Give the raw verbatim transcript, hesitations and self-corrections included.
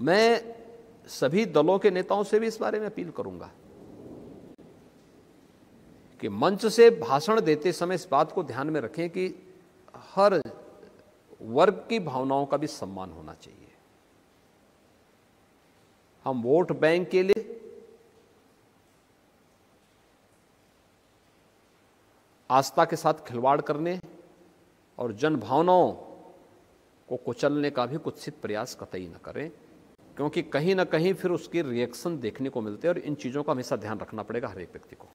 मैं सभी दलों के नेताओं से भी इस बारे में अपील करूंगा कि मंच से भाषण देते समय इस बात को ध्यान में रखें कि हर वर्ग की भावनाओं का भी सम्मान होना चाहिए। हम वोट बैंक के लिए आस्था के साथ खिलवाड़ करने और जन भावनाओं को कुचलने का भी कुत्सित प्रयास कतई न करें, क्योंकि कहीं ना कहीं फिर उसके रिएक्शन देखने को मिलते हैं और इन चीज़ों का हमेशा ध्यान रखना पड़ेगा हर एक व्यक्ति को।